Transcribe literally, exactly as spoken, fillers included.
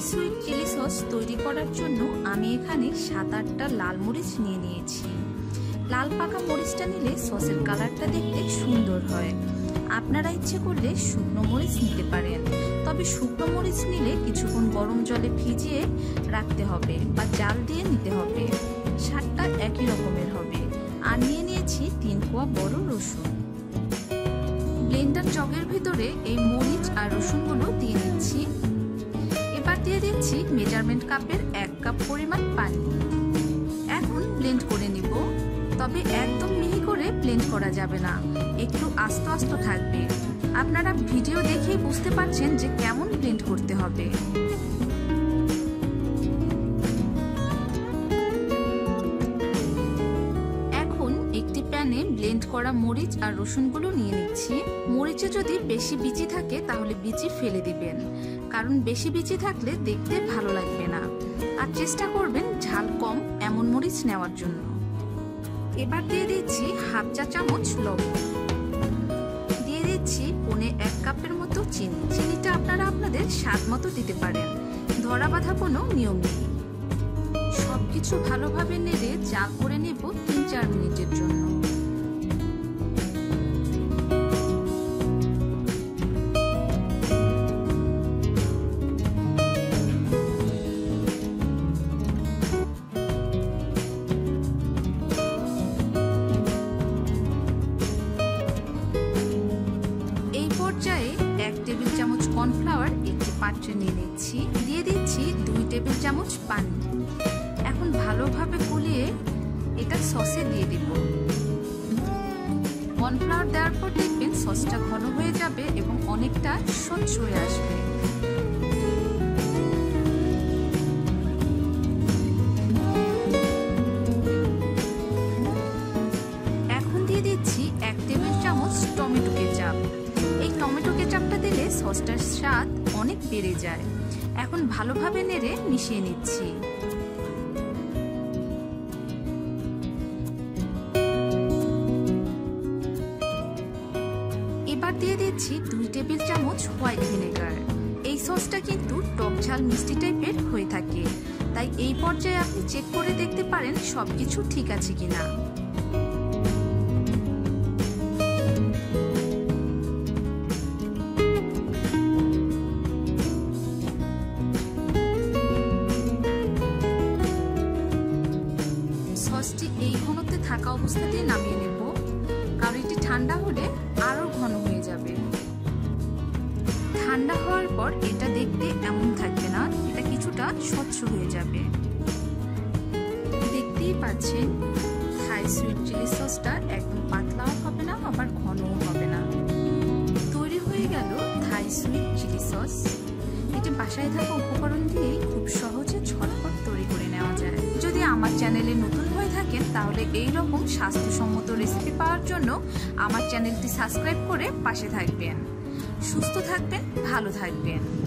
Sweet chilli sauce তৈরি করার জন্য আমি এখানে সাত আটটা লাল মরিচ নিয়ে নিয়েছি। লাল পাকা মরিচটা নিলে সসের কালারটা দেখতে সুন্দর হয়। আপনারা ইচ্ছে করলে শুকনো মরিচ নিতে পারেন, তবে শুকনো মরিচ নিলে কিছুক্ষণ গরম জলে ভিজিয়ে রাখতে হবে বা জাল দিয়ে নিতে হবে। স্বাদটা একই রকমের হবে। আর নিয়ে নিয়েছি তিন কোয়া বড় রসুন। ব্লেন্ডার জগের ভিতরে এই মরিচ আর রসুনগুলো দিয়ে নিচ্ছি। এবার দিয়ে দিচ্ছি মেজারমেন্ট কাপের এক কাপ পরিমাণ পানি। এখন ব্লেন্ড করে নিব, তবে একদম মিহি করে ব্লেন্ড করা যাবে না, একটু আস্ত আস্ত থাকবে। আপনারা ভিডিও দেখেই বুঝতে পারছেন যে কেমন ব্লেন্ড করতে হবে। এখন একটি প্যানে ব্লেন্ড করা মরিচ আর রসুনগুলো নিয়ে নিচ্ছি। মরিচে যদি বেশি বিচি থাকে তাহলে বিচি ফেলে দিবেন, কারণ বেশি বিচি থাকলে দেখতে ভালো লাগবে না। আর চেষ্টা করবেন ঝাল কম এমন মরিচ নেওয়ার জন্য। এবার দিয়ে দিচ্ছি হাফ চা চামচ লবণ, দিয়ে দিচ্ছি পৌনে এক কাপের মতো চিনি। চিনিটা আপনারা আপনাদের স্বাদ মতো দিতে পারেন, ধরা বাঁধা কোনো নিয়ম নেই। সবকিছু ভালোভাবে নেড়ে জাল করে নেব তিন চার মিনিটের জন্য। পর্যায়ে এক টেবিল চামচ কর্নফ্লাওয়ার একটি পাত্রে নিয়ে নিচ্ছি। দিয়ে দিচ্ছি দুই টেবিল চামচ পানি। এখন ভালোভাবে গুলিয়ে এটা সসে দিয়ে দিব। কর্নফ্লাওয়ার দেওয়ার পর দেখবেন সসটা ঘন হয়ে যাবে এবং অনেকটা স্বচ্ছ হয়ে আসবে। এখন দিয়ে দিচ্ছি এক টেবিল চামচ টমেটো কেচাপ। এই টমেটো কেচাপটা দিলে সসটার স্বাদ অনেক বেড়ে যায়। এখন ভালোভাবে নেড়ে মিশিয়ে নিচ্ছি। এবার দিয়ে দিচ্ছি দুই টেবিল চামচ হোয়াইট ভিনেগার। এই সসটা কিন্তু টক ঝাল মিষ্টি টাইপের হয়ে থাকে, তাই এই পর্যায়ে আপনি চেক করে দেখতে পারেন সবকিছু ঠিক আছে কিনা। সসটি এই ঘনত্বে থাকা অবস্থাতেই নামিয়ে নেব, কারণ এটি ঠান্ডা হলে আরো ঘন হয়ে যাবে। ঠান্ডা হওয়ার পর এটা দেখতে এমন থাকবে না, এটা কিছুটা স্বচ্ছ হয়ে যাবে। দেখতেই পাচ্ছেন থাই সুইট চিলি সসটা একদম পাতলাও হবে না আবার ঘনও হবে না। তৈরি হয়ে গেল থাই সুইট চিলি সস। এটি বাসায় থাকা উপকরণ দিয়েই খুব সহজে ঝটপট তৈরি করে নেওয়া যায়। যদি আমার চ্যানেলে নতুন হয়ে থাকেন তাহলে এই রকম স্বাস্থ্যসম্মত রেসিপি পাওয়ার জন্য আমার চ্যানেলটি সাবস্ক্রাইব করে পাশে থাকবেন। সুস্থ থাকবেন, ভালো থাকবেন।